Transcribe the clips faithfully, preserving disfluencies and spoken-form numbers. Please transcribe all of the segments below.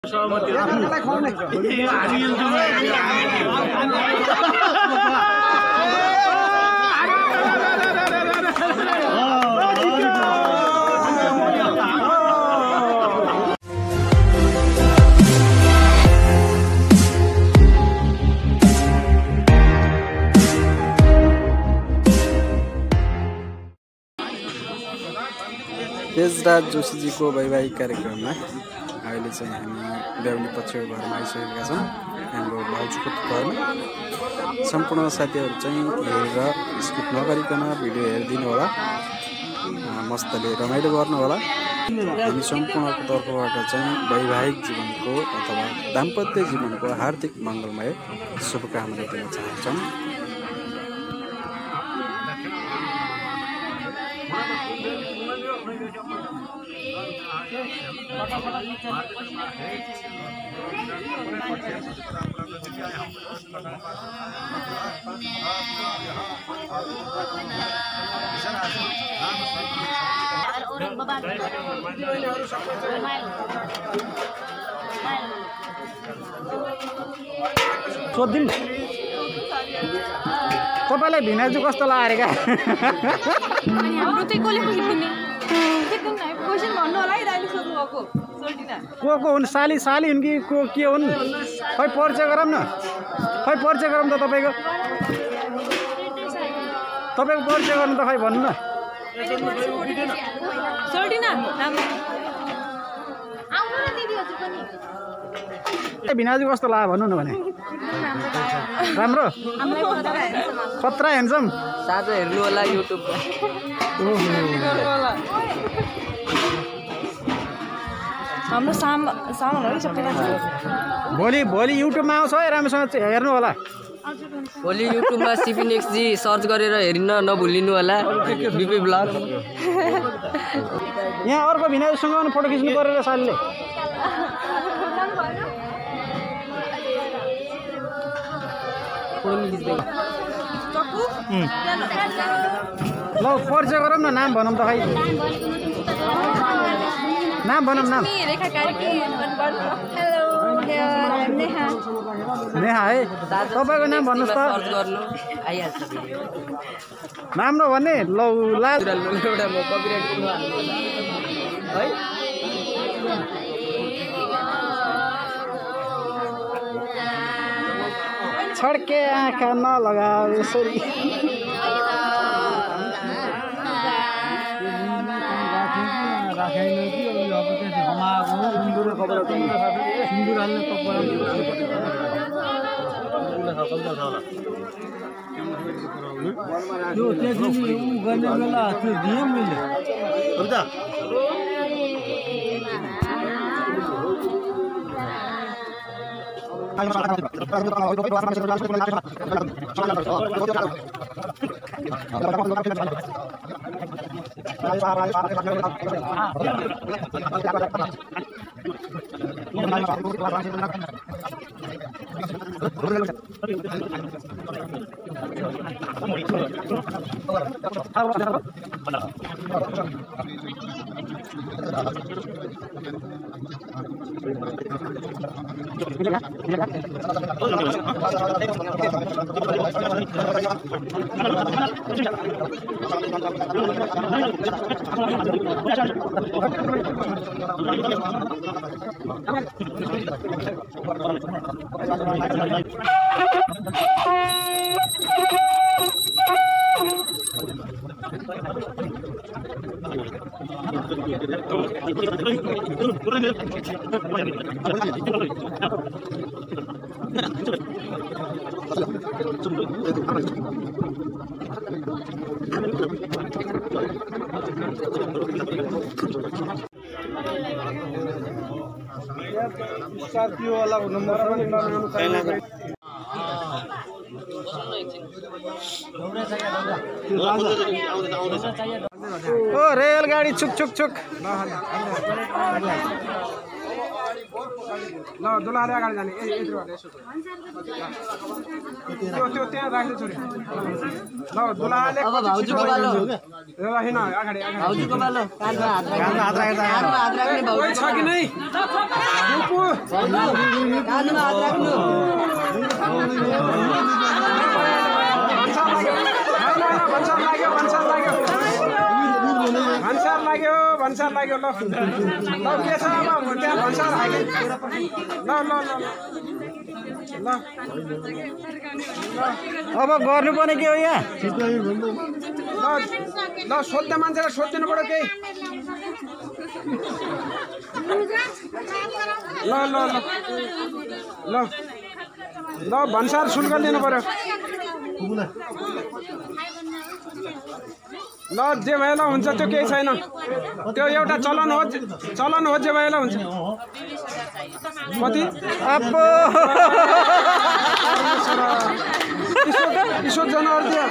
तेजराज जोशीजीको वैवाहिक कार्यक्रममा अहिले चाहिँ हामी बेहुली पक्षको घरमा आइसकेका छौँ। हाम्रो भाउजूको घरमा सम्पूर्ण साथीहरू चाहिँ हेरेर स्किप नगरिकन भिडियो हेरिदिनु होला, मस्तले रमाइलो गर्नु होला। हामी सम्पूर्णको तर्फबाट चाहिँ वैवाहिक जीवनको अथवा दाम्पत्य जीवनको हार्दिक मङ्गलमय शुभकामना दिन चाहन्छौँ। सोधिदिउँ तपाईँलाई भिनाजु कस्तो लाग्यो क्या? हाम्रो चाहिँ कसले खोजिदिने एकदम क्वेसन भन्नु होला है दाइले सोध्नु भएको सोल्टिना को को हुन्? साली साली हुन् कि को के हुन्? खै परिचय गरौँ न, खै परिचय गरौँ त तपाईँको तपाईँको परिचय गर्नु त खै भन्नु न। सोल्टिना राम्रो भिनाजु कस्तो लाग्यो भन्नु न भने। राम्रो खतरा ह्यान्डसम साझा हेर्नु होला युट्युबमा। हाम्रो साम सामानहरू सबैजना भोलि भोलि युट्युबमा आउँछ है, राम्रोसँग हेर्नु होला। भोलि युट्युबमा सिपिनेक्स जी सर्च गरेर हेरिन नभुलिनु होला। बिपी ब्लग यहाँ अर्को भिनाजुसँग फोटो खिच्नु परेर सालीले ल परिचय गरौँ न, नाम भनौँ त खै, नाम भनौँ नाम। रेखा कार्की। हेलो नेहा। नेहा है, तपाईँको नाम भन्नुहोस् त। सर्च गर्नु आइहाल्छ राम्रो भन्ने लौ लाल एउटा म कपिराइट गर्नु है। छड्के आँखा नलगाऊ यसरी। स्कॉर्पियो वाला नंबर ओ रेलगाडी छुक छुक छुक ल दुलारे अगाडि जाने ए यतिबाट यसो त्यो त्यो त्यहाँ राख्दै छोरी ल दुलाले अब भाउजूको पालो ल हैन अगाडि अगाडि भाउजूको पालो कानमा हात राख्ने कानमा हात राख्दा कानमा हात राख्ने भाउजू छ कि नै पुपु कानमा हात राख्नु भन्सार लाग्यो भन्सार लाग्यो भन्सार लाग्यो भन्सार लाग्यो ल ल के छ अब त्यहाँ भन्सार हाल्यो ल ल ल ल अब गर्नुपर्ने के हो यहाँ ल ल सोध्ने मान्छेलाई सोधिदिनु पर्यो केही ल ल ल ल ल भन्सार शुल्क लिनु पर्यो ल जे भएला हुन्छ त्यो केही छैन त्यो एउटा चलन हो चलन हो जे भएला हुन्छ कति अप्पो ईश्वर जनावर दिया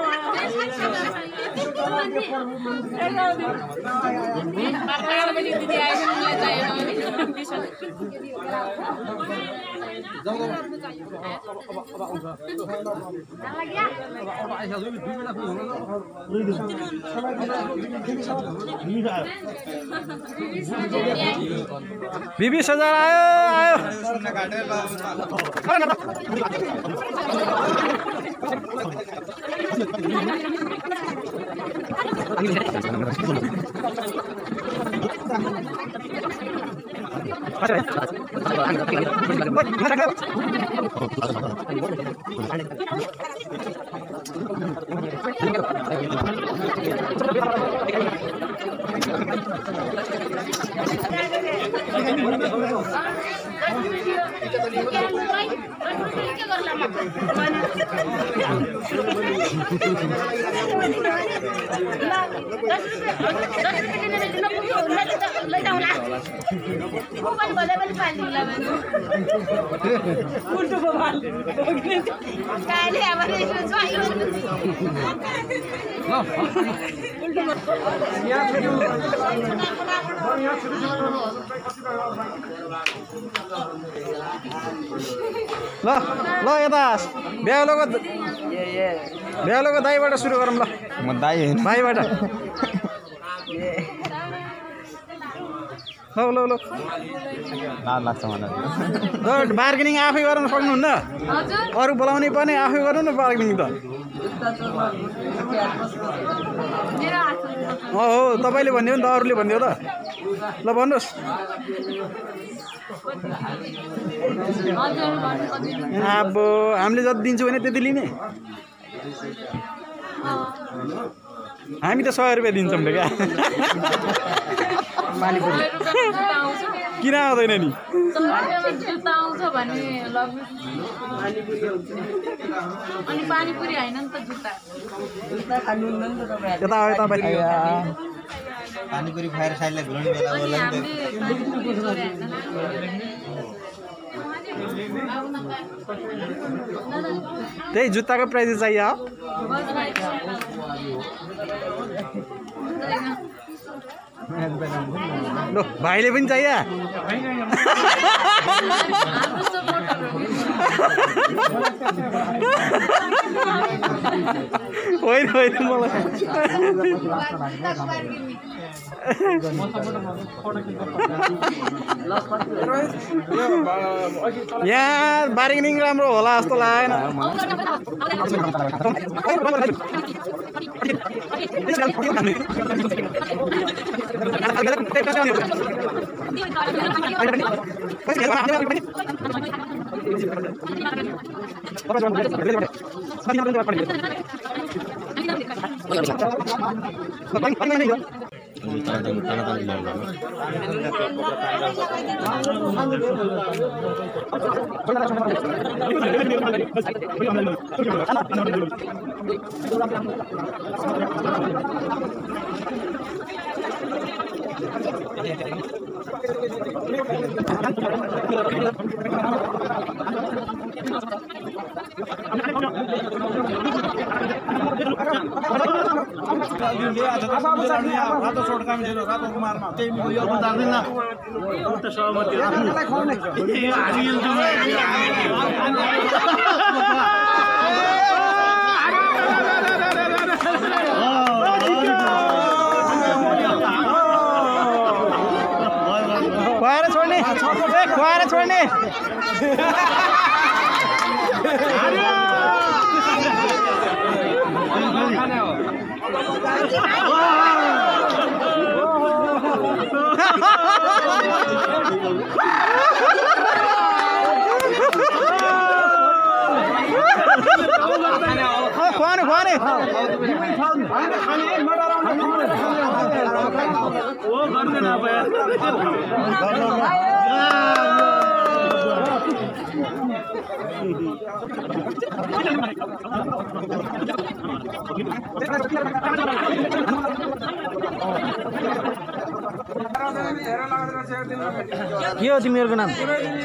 बीस हजार आयो आयो ल ल यता बेहुलोको बेहुलोको दाईबाट सुरु गरौँ ल म दाइ होइन भाइबाट ल ल ल लाज लाग्छ मलाई ल बार्गेनिङ आफै गर्न सक्नुहुन्न अरू बोलाउने पनि आफै गर्नु न बार्गेनिङ त हो हो तपाईँले भनिदियो नि त अरूले भनिदियो त ल भन्नुहोस् अब हामीले जति दिन्छौँ भने त्यति लिने हामी त सय रुपियाँ दिन्छौँ त क्या किन आउँदैन नि अनि पानीपुरी होइन नि त जुत्ता जुत्ता खानुहुन्न नि त तपाईँ यता आयो तपाईँ पानीपुरी खुवाएर साइडलाई घुराउने बेला होला नि त्यही जुत्ताको प्राइस चाहियो ल भाइले पनि चाहियो होइन होइन मलाई यहाँ बार्गेनिङ राम्रो होला जस्तो लागेन रातो छोड काम थियो रातो कुमारमा त्यही यो जान्दैन त सहमति खुवाएर छोड्ने ए खुवाएर छोड्ने खुवाने खुवाने के हो तिमीहरूको नाम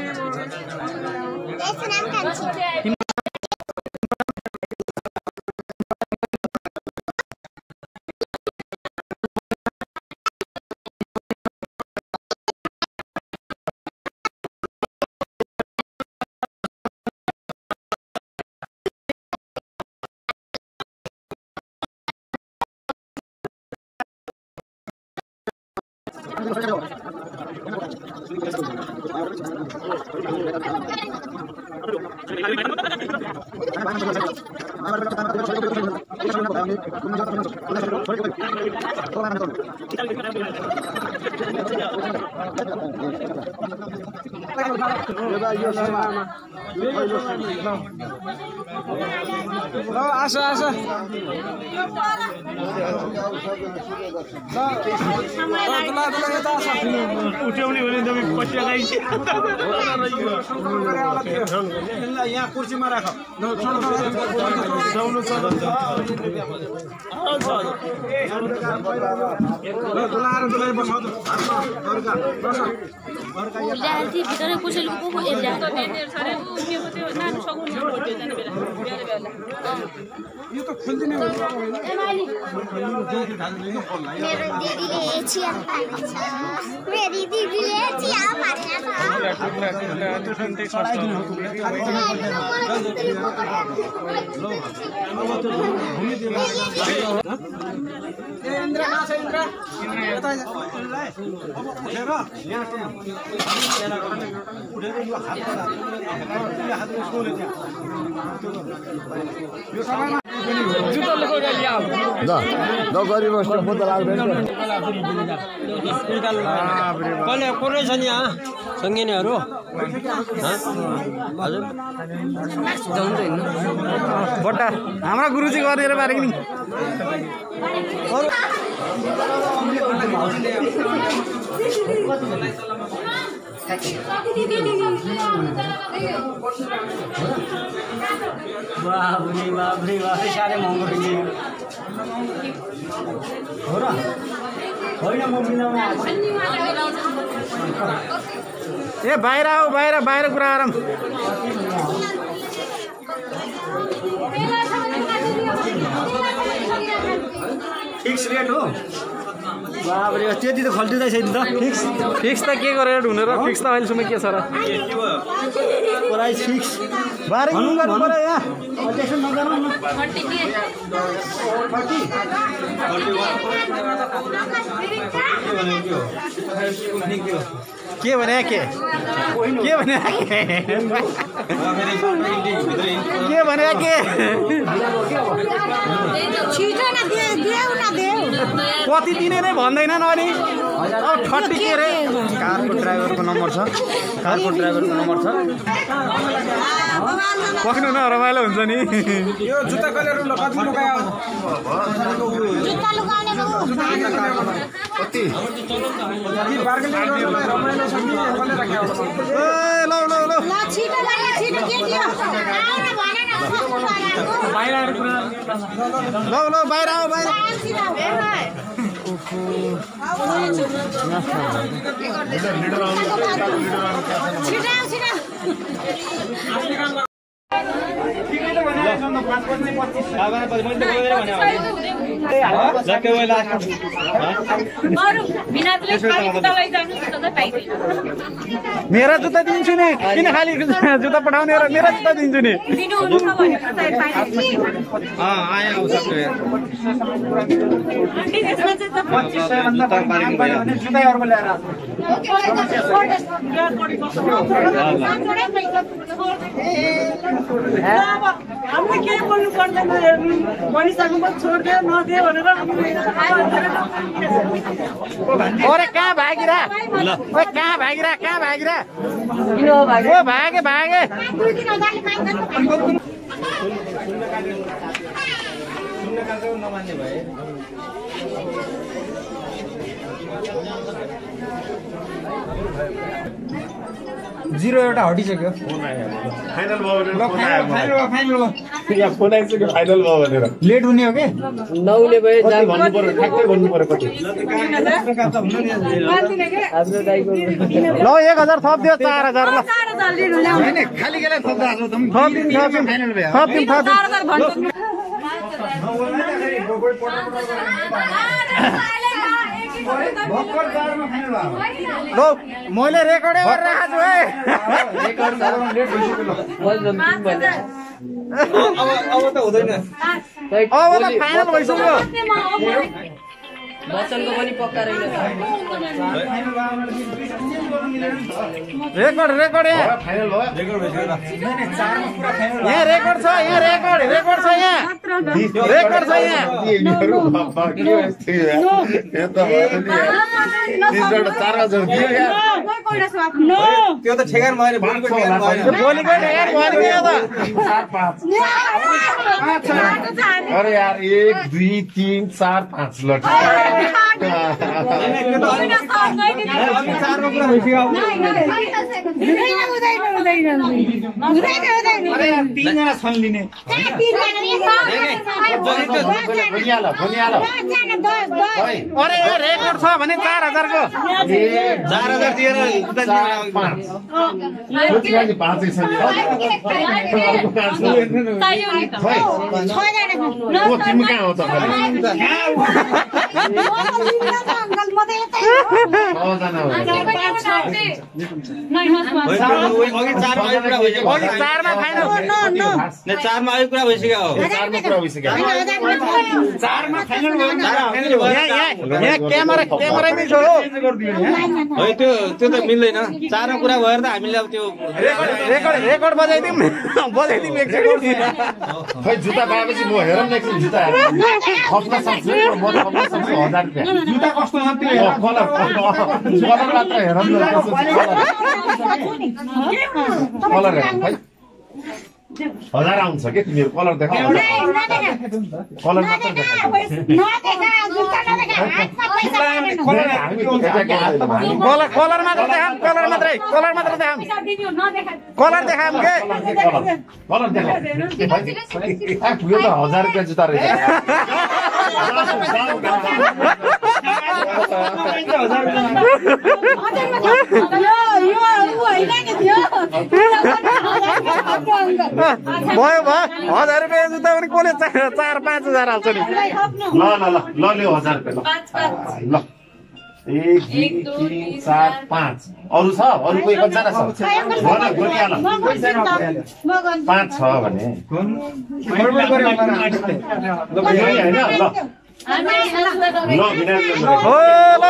आशा आशा उठ्याउने भने त पट्या गाइन्छ यहाँ कुर्सीमा राख यो त खोल्दिने हो मेरो दिदीले चिया पार्छ मेरी दिदीले चिया पार्छ ए इन्द्र नाच इन्द्र यता उठेर यहाँ उठेर यो हात हातले यो सबैमा जुत्ता लगाएर ल्याऊ ल ल गरी बस्नु म त लाग्दैन कसले कुनै छ नि यहाँ सङ्गिनीहरू हजुर बट्टा हाम्रा गुरुजी गरिदिएर पारेको नि बाबरे बाबरे बाबरे साह्रै महँगो रहेछ हो र होइन म मिलाउनु ए बाहिर आऊ बाहिर बाहिर कुरा आराम फिक्स रेट हो बाबरे त्यति त खल्टिँदैछ नि त फिक्स फिक्स त के गरेर ढुँडो र फिक्स त अहिलेसम्म के छ र प्राइस फिक्स बार्गेनिङ गर्नु पर्यो यहाँ त्यसो नगरौँ न के भने के के भने के भने के कति दिने नै भन्दैन अनि अब ठट्टी के रे कारको ड्राइभरको नम्बर छ कारको ड्राइभरको नम्बर छ पक्नु न रमाइलो हुन्छ नि यो जुत्ता कहिले रुल कति रुपैयाँ जुत्ता लुगाउने कति बार्गेनिङ गर्नलाई रमाइलो छ कि कसले राख्यो ए ल ल ल ल छिटो गर्ने छिटो के दियो आउन भन न बाहिर आएर कुरा ल ल बाहिर आऊ बाहिर छिटो छिटो ठिकै त भने पाँच पच्चिस पच्चिस भने मेरा जुत्ता दिन्छु नि किन खाली जुत्ता पठाउने र मेरा जुत्ता दिन्छु नि हामीले के बोल्नु पर्दैन भनिसकेपछि छोड्दे नदिए भनेर अरे कहाँ भागिरा ओए कहाँ भागिरा कहाँ भागिरा किन भागे ओ भागे भागे नमान्ने भए जिरो एउटा हटिसक्यो फाइनल भयो ल फाइनल फाइनल फाइनल यहाँ फोन आइसक्यो फाइनल भयो भनेर लेट हुने हो के नहुने भए कति भन्नु पर्यो ठ्याक्कै भन्नु पर्यो कति हाम्रो दाइको ल एक हजार थप दियो चार हजार ल हैन खाली गेला थप्दा हाल्नु त थप दिन थप दिन फाइनल भयो थप दिन थप दिन ल मैले रेकर्डै गरेर राखेको छु है अब त हुँदैन अब त फाइनल भइसक्यो बच्चनको पनि पक्का रहेन रेकर्ड रेकर्ड यहाँ फाइनल भयो यहाँ रेकर्ड छ यहाँ रेकर्ड रेकर्ड छ यहाँ रेकर्ड छ यहाँ चार हजार दियो यार त्यो त ठेगान भएन भोलिको ठेगान भएन भोलिको यार भोलिको यहाँ त अरे यार एक दुई तीन चार पाँच ल तीनजना छन् लिने अरे यो रेकर्ड छ भने चार हजारको चार हजार दिएर पाँचै छ तिमी कहाँ हो त चारमा फाइनल चारमा अघि कुरा भइसक्यो चारमा कुरा भइसक्यो चारमा फाइनल भयो यहाँ क्यामेरा क्यामेरामै छ हो है त्यो त्यो त मिल्दैन चारमा कुरा भएर त हामीले अब त्यो रेकर्ड रेकर्ड बजाइदिउँ बजाइदिउँ एकचोटि खै जुत्ता पाएपछि म हेरौँ न एकछिन जुत्ता खप्न सक्छु म खप्न सक्छु हजार रुपियाँ जुत्ता कस्तो छ त्यो कलर कलर मात्र हेरौँ न कलर हेरौँ खै हजार आउँछ के तिमीहरू कलर देखाऊ कलर मात्र कलर कलर मात्र देखाम कलर मात्रै कलर मात्र देखाम कलर देखाम के कलर देखाऊ पुग्यो त हजार रुपियाँ जुत्ता रहेछ भयो भयो हजार रुपियाँ जुत्ता पनि कसले चार पाँच हजार हाल्छ नि ल ल ल ल लियो हजार रुपियाँ ल एक दुई तिन चार पाँच अरू छ अरू कोही कतिजना छ भन गरिहाल पाँच छ भने होइन ल ल हो ल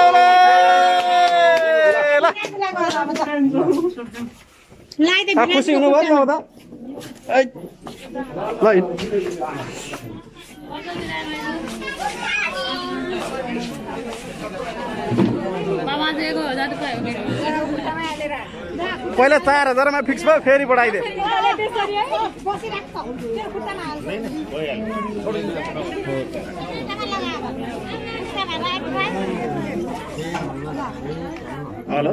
ल ल खुसी हुनुभयो नि अब त ल पहिला चार हजारमा फिक्स भयो फेरि बढाइदिए हेलो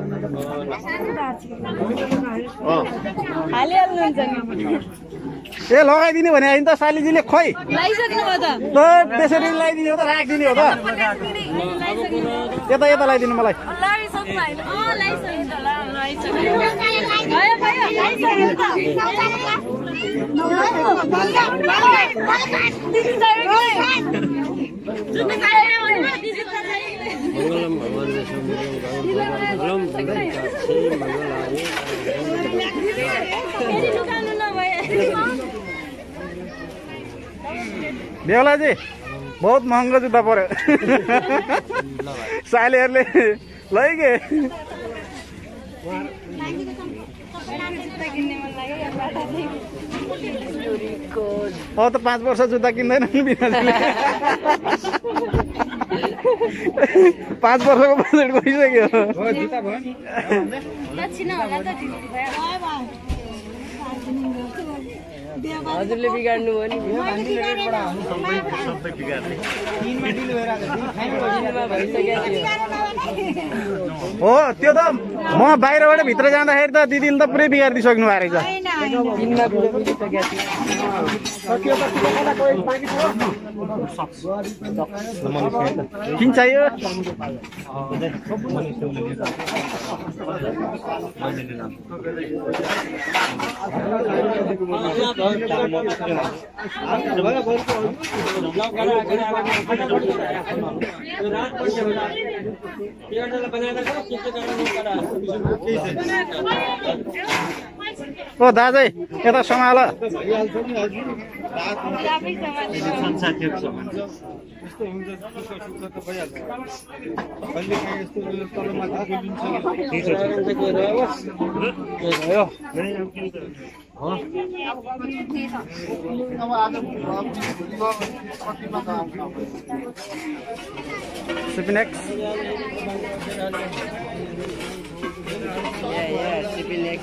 ए लगाइदिने भने होइन त सालीजीले खोइ त्यसरी लगाइदिने हो त राखिदिने हो त यता यता लगाइदिनु मलाई मङ्गलम भगवान् विष्णु मङ्गलम भगवान् देवलाजी बहुत महँगो जुत्ता पर्यो सालीहरूले लैगे अब त पाँच वर्ष जुत्ता किन्दैन नि बिनाले पाँच वर्षको बजेट गइसक्यो हजुरले बिगाड्नु भयो नि हो त्यो त म बाहिरबाट भित्र जाँदाखेरि त दिदीले त पुरै बिगारिदिइसक्नु भएको रहेछ किन चाहियो ओ दाजै यता सम्हाल Sipinex. Yeah, yeah, Sipinex.